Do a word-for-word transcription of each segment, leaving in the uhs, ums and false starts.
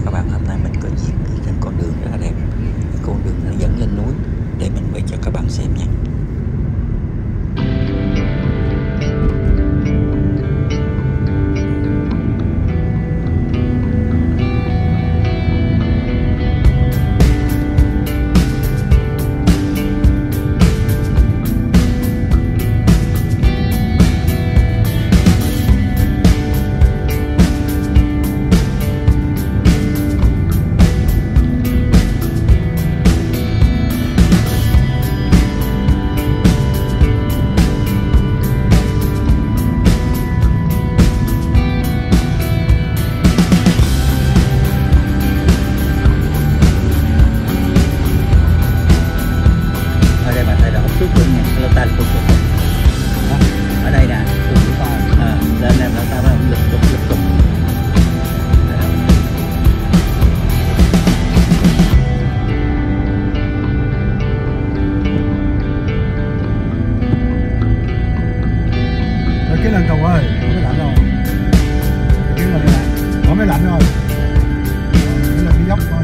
các bạn, hôm nay mình có dịp đi trên con đường rất là đẹp. Cái con đường nó dẫn lên núi để mình quay cho các bạn xem nha. Ở đây nè, à, lên em là ta phải lục cục lục cục. Rồi cái lần cầu ơi, có mới lạnh rồi. Cái lần này có mới lạnh rồi. Cái lần đi dốc thôi.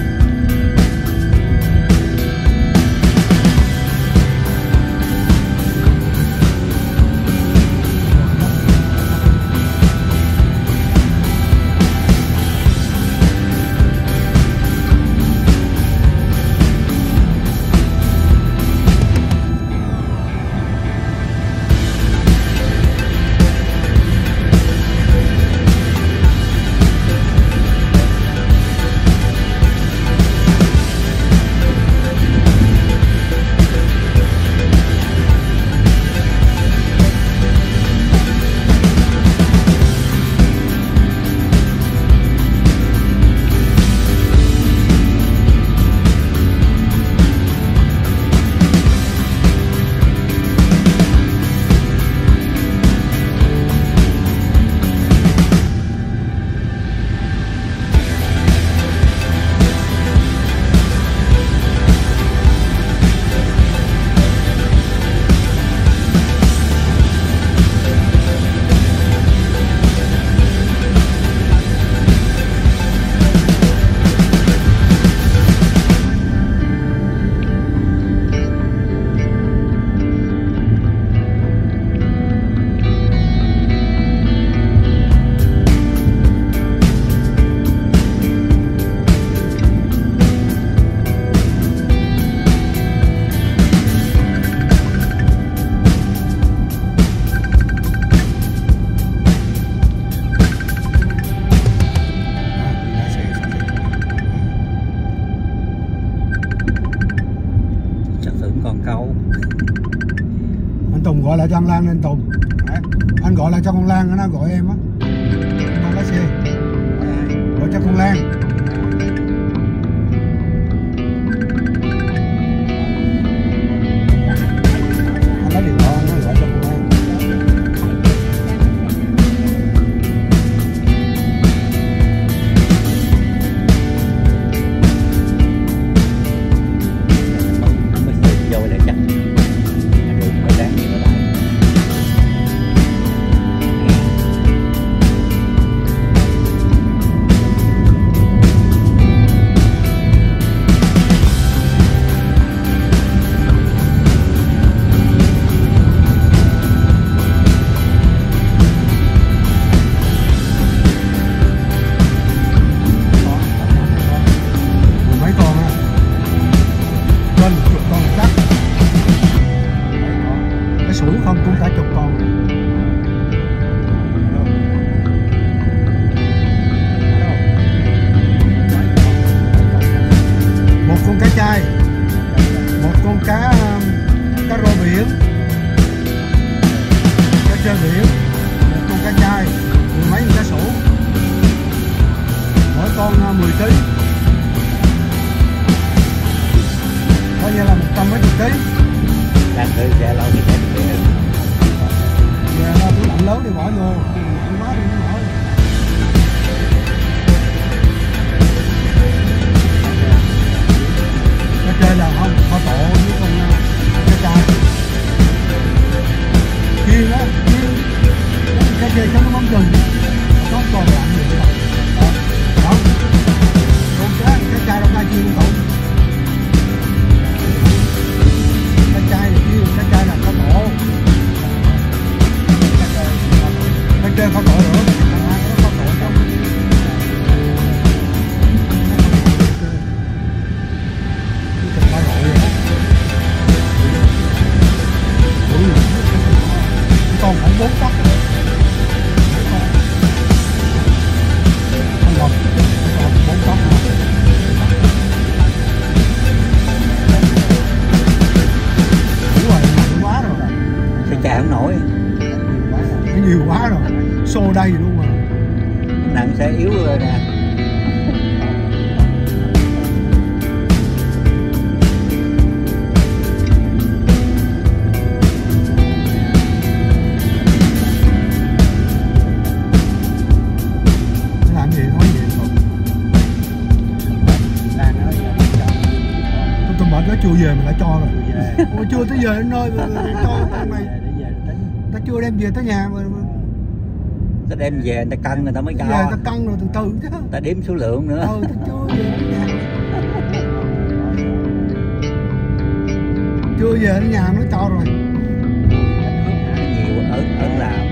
Còn câu anh Tùng gọi lại cho anh Lan nên Tùng. Đấy. Anh gọi lại cho con Lan, nó gọi em á, con lái xe gọi cho con Lan. Anh lấy điện thoại nó gọi cho con Lan. vô lại chắc đường mới đáng như thế này. Mấy con á, trên chục con chắc. Cái sủi không cũng cả chục con. Một con cá chai, một con cá cá rô biển, cá trê biển, một con cá chai, mười mấy con cá sủi, mỗi con mười ký, coi như là một trăm mấy chục ký. Làm thử sẽ lâu thì sẽ được. Giờ ra tủ lạnh lớn đi bỏ vô, nặng quá đi không nổi. Cá trê là không, kho tổ với con cá chai. Chiên á, chiên, cá chê chấm mắm gừng, có còn lạnh gì đâu. Đó. vô đây luôn mà. Nặng xe yếu rồi nè. Làm gì nói gì không? Tôi tôi bảo nó chưa về mà đã cho rồi. Ủa chưa tới giờ đến nơi mà cho con này. Ta chưa đem về tới nhà mà. Ta đem về người ta cân người ta mới cho. Về ta cân rồi từ từ chứ. Ta đếm số lượng nữa. Ừ, ta chưa về đến nhà. Chưa về đến nhà nó cho rồi. Nhiều ở ở Lào